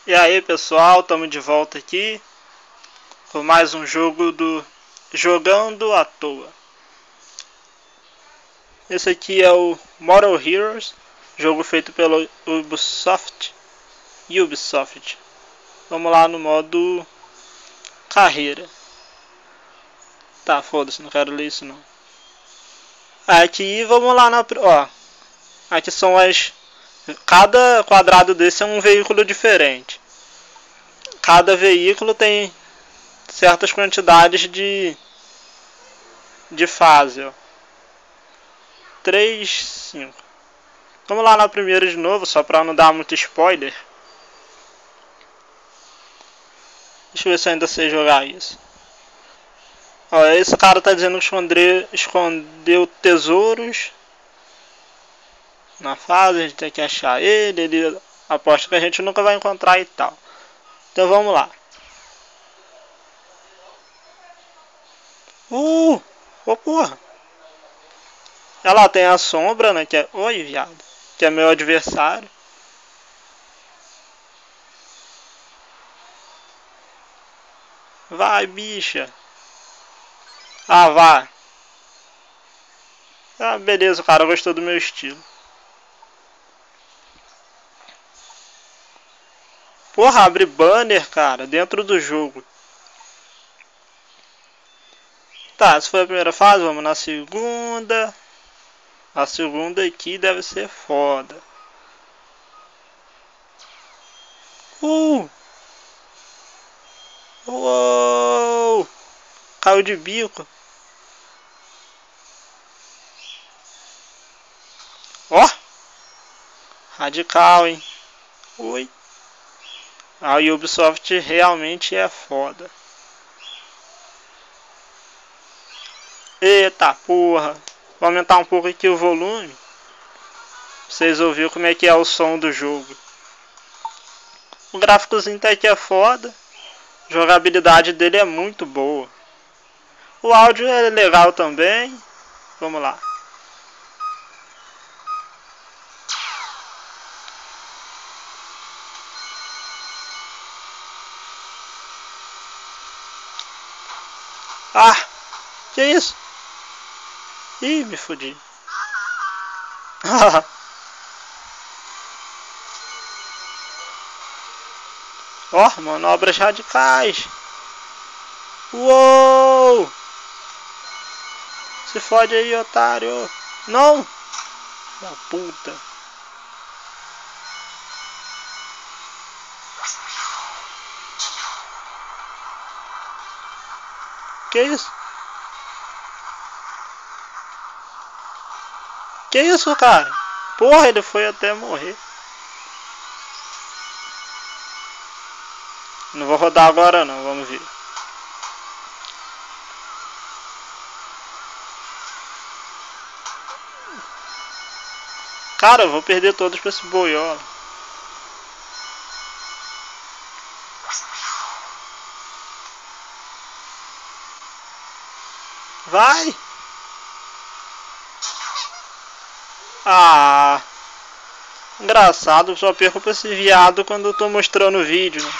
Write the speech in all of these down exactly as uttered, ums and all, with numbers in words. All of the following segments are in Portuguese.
E aí pessoal, estamos de volta aqui com mais um jogo do Jogando à Toa. Esse aqui é o Model Heroes, jogo feito pelo Ubisoft. Ubisoft. Vamos lá no modo carreira. Tá, foda-se, não quero ler isso não. Aqui vamos lá na... ó, aqui são as... cada quadrado desse é um veículo diferente. Cada veículo tem certas quantidades de de fase, ó. três, cinco. Vamos lá na primeira de novo, só para não dar muito spoiler. Deixa eu ver se eu ainda sei jogar isso. Ó, esse cara tá dizendo que esconder, escondeu tesouros na fase, a gente tem que achar ele, ele aposta que a gente nunca vai encontrar e tal. Então vamos lá. Uh! Ô porra! Ela tem a sombra, né? Que é... Oi, viado. Que é meu adversário. Vai, bicha. Ah, vai. Ah, beleza, o cara gostou do meu estilo. Porra, abre banner, cara, dentro do jogo. Tá, essa foi a primeira fase, vamos na segunda. A segunda aqui deve ser foda. Uh! Uou! Caiu de bico. Ó! Radical, hein? Ui! A Ubisoft realmente é foda. Eita porra! Vou aumentar um pouco aqui o volume. Pra vocês ouvirem como é que é o som do jogo. O gráficozinho até que é foda. A jogabilidade dele é muito boa. O áudio é legal também. Vamos lá. Ah! Que isso? Ih, me fodi. Ó, oh, manobras radicais. Uou! Se fode aí, otário. Não! Da puta. Que isso? Que isso, cara? Porra, ele foi até morrer. Não vou rodar agora não, vamos ver. Cara, eu vou perder todos pra esse boiola. Vai! Ah! Engraçado, só perco pra esse viado quando eu tô mostrando o vídeo, né?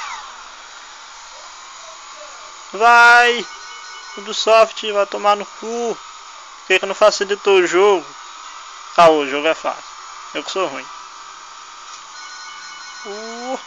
Vai! Ubisoft vai tomar no cu. Por que que não facilitou o jogo? Ah, o jogo é fácil. Eu que sou ruim. Uh.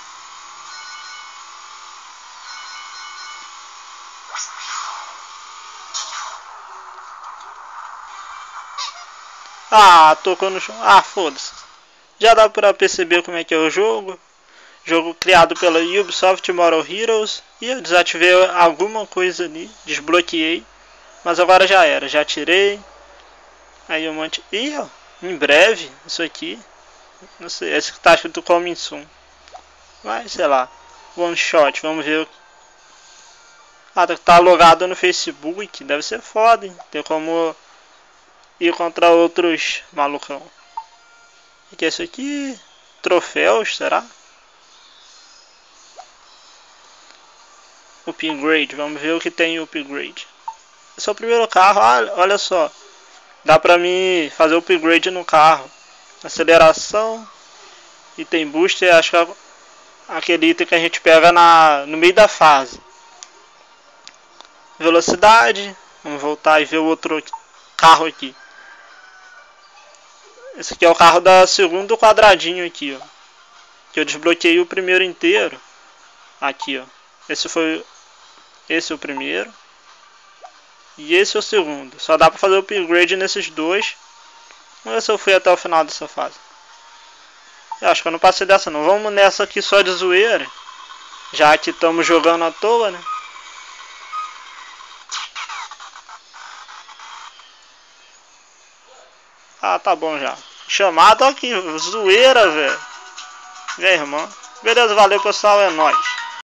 Ah, tocou no chão. Ah, foda-se. Já dá pra perceber como é que é o jogo. Jogo criado pela Ubisoft Model Heroes. E eu desativei alguma coisa ali. Desbloqueei. Mas agora já era. Já tirei. Aí um monte... Ih, ó. Em breve. Isso aqui. Não sei. Esse que tá escrito Coming Soon. Vai, sei lá. One shot. Vamos ver. Ah, tá logado no Facebook. Deve ser foda, hein? Tem como ir contra outros malucão. O que é isso aqui? Troféus, será? Upgrade, vamos ver o que tem upgrade. Esse é o primeiro carro, olha, olha só. Dá pra mim fazer upgrade no carro. Aceleração. Item booster, acho que é... aquele item que a gente pega na, no meio da fase. Velocidade. Vamos voltar e ver o outro carro aqui. Esse aqui é o carro da segundo quadradinho aqui, ó. Que eu desbloqueei o primeiro inteiro. Aqui, ó. Esse foi... Esse é o primeiro. E esse é o segundo. Só dá pra fazer o upgrade nesses dois. Vamos ver se eu fui até o final dessa fase. Eu acho que eu não passei dessa não. Vamos nessa aqui só de zoeira. Já que estamos jogando à toa, né? Ah, tá bom já. Chamado aqui, zoeira, velho. Meu irmão. Beleza, valeu pessoal, é nóis.